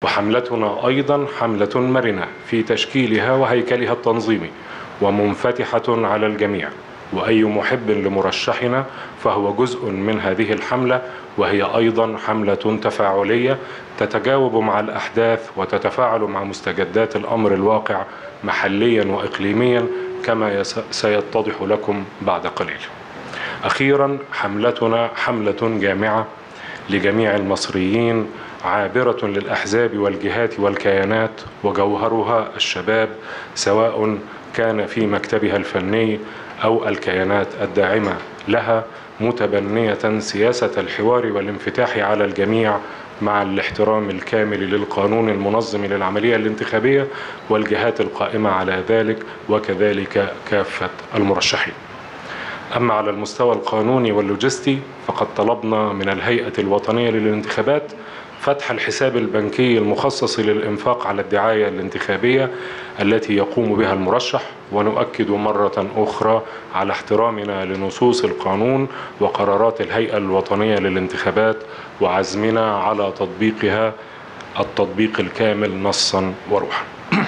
وحملتنا أيضا حملة مرنة في تشكيلها وهيكلها التنظيمي ومنفتحة على الجميع، وأي محب لمرشحنا فهو جزء من هذه الحملة، وهي أيضا حملة تفاعلية تتجاوب مع الأحداث وتتفاعل مع مستجدات الأمر الواقع محليا وإقليميا كما سيتضح لكم بعد قليل. أخيرا، حملتنا حملة جامعة لجميع المصريين عابرة للأحزاب والجهات والكيانات، وجوهرها الشباب سواء كان في مكتبها الفني أو الكيانات الداعمة لها، متبنية سياسة الحوار والانفتاح على الجميع مع الاحترام الكامل للقانون المنظم للعملية الانتخابية والجهات القائمة على ذلك، وكذلك كافة المرشحين. أما على المستوى القانوني واللوجستي فقد طلبنا من الهيئة الوطنية للانتخابات فتح الحساب البنكي المخصص للإنفاق على الدعاية الانتخابية التي يقوم بها المرشح، ونؤكد مرة أخرى على احترامنا لنصوص القانون وقرارات الهيئة الوطنية للانتخابات وعزمنا على تطبيقها التطبيق الكامل نصا وروحا.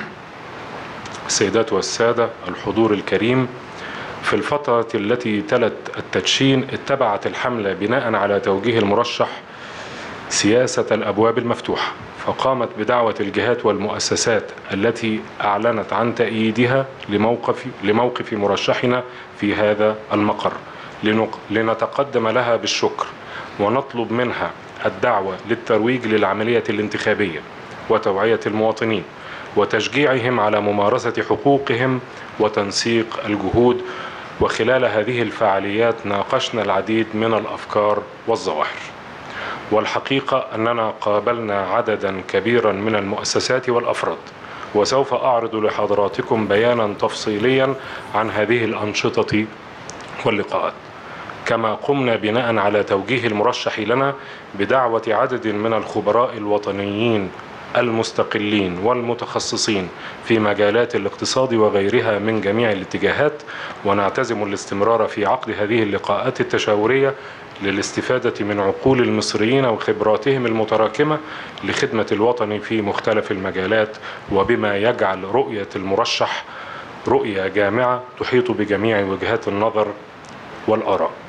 السيدات والسادة، الحضور الكريم، في الفترة التي تلت التدشين اتبعت الحملة بناء على توجيه المرشح سياسة الأبواب المفتوحة، فقامت بدعوة الجهات والمؤسسات التي أعلنت عن تأييدها لموقف مرشحنا في هذا المقر لنتقدم لها بالشكر، ونطلب منها الدعوة للترويج للعملية الانتخابية وتوعية المواطنين وتشجيعهم على ممارسة حقوقهم وتنسيق الجهود. وخلال هذه الفعاليات ناقشنا العديد من الأفكار والظواهر، والحقيقة أننا قابلنا عددا كبيرا من المؤسسات والأفراد، وسوف أعرض لحضراتكم بيانا تفصيليا عن هذه الأنشطة واللقاءات. كما قمنا بناء على توجيه المرشح لنا بدعوة عدد من الخبراء الوطنيين المستقلين والمتخصصين في مجالات الاقتصاد وغيرها من جميع الاتجاهات، ونعتزم الاستمرار في عقد هذه اللقاءات التشاورية للاستفادة من عقول المصريين وخبراتهم المتراكمة لخدمة الوطن في مختلف المجالات، وبما يجعل رؤية المرشح رؤية جامعة تحيط بجميع وجهات النظر والآراء.